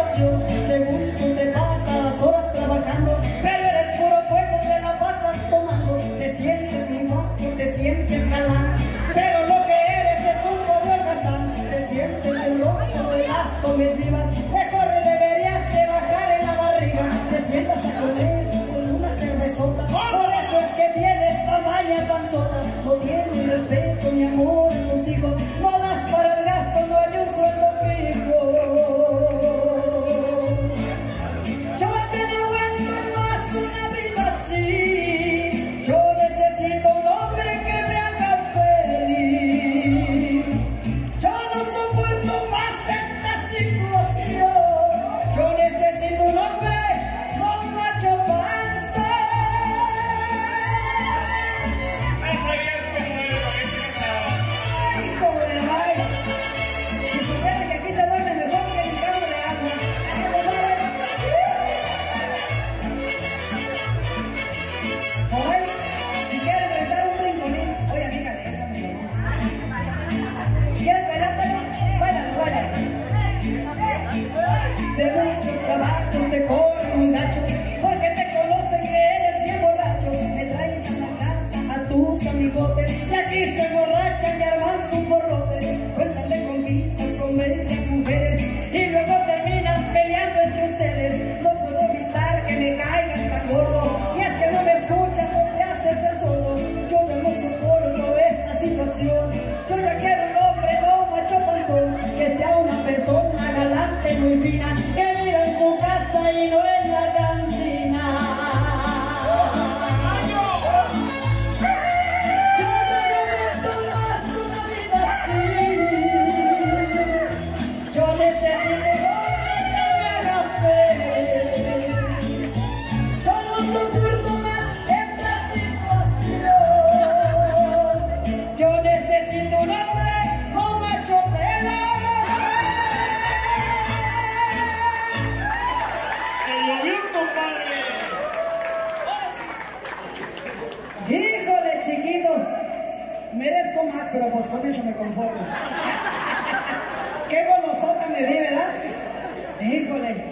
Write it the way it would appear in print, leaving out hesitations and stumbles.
situación. Según tú te pasas horas trabajando, pero eres puro cuento, te la pasas tomando. Te sientes muy guapo, te sientes galán, pero lo que eres es un pobre holgazán. Te sientes el loco de las comes vivas, mejor deberías de bajar en la barriga. Te sientas a comer con una cervezota, por eso es que tienes tamaña panzota. No tienes respeto ni amor en tus hijos, no das para el gasto, no hay un sueldo fijo. Yo ya no aguanto más una vida así, yo necesito un hombre que me haga feliz. Yo no soporto más esta situación, yo necesito un hombre, no un macho panza. Ay, como de baile. Si supieran que aquí se duerme mejor que en el campo de agua. Por ahí, si quieres rentar un rinconín, oye amiga, déjame. ¿Quieres bailártelo? Báilalo, báilalo. De muchos trabajos te corren muy gacho, porque te conocen que eres bien borracho. Me traes a la casa a tus amigotes, y aquí se emborrachan y arman sus borlotes. Cuentan de conquistas con bellas mujeres, y luego terminan peleando entre ustedes. No puedo evitar que me caigas tan gordo, y es que no me escuchas o te haces el sordo. Yo ya no soporto esta situación, yo ya quiero un hombre, no un macho panzón, que sea una persona galante, muy fina, que viva en su casa y no en la cantina. Yo no aguanto más una vida así, yo necesito un hombre que me haga feliz. Yo no soporto más esta situación, yo necesito un hombre, no un macho pelo. ¡Que llovió, compadre! Híjole, chiquito, merezco más, pero pues con eso me conformo. Qué golosota me vi, ¿verdad? Híjole.